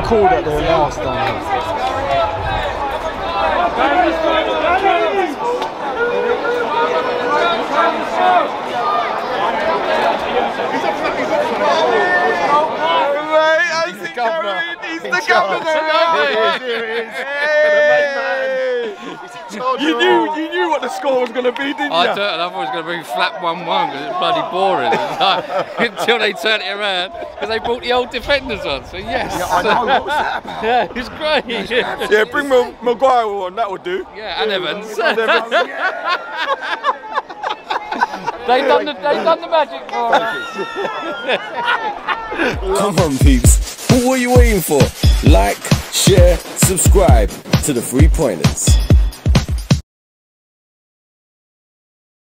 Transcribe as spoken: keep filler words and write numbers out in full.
called it there last time. He's the governor. He's the governor. Here he is. You knew, you knew what the score was going to be, didn't you? I, I thought it was going to be flat one one because it's bloody boring. Like, until they turned it around because they brought the old defenders on. So yes. Yeah, I know. What was that about? Yeah, it's great. Yeah, bring Ma Maguire on. That would do. Yeah, and Evans. They done the they done the magic for us. Come on, peeps. What are you waiting for? Like, share, subscribe to the Three Pointers.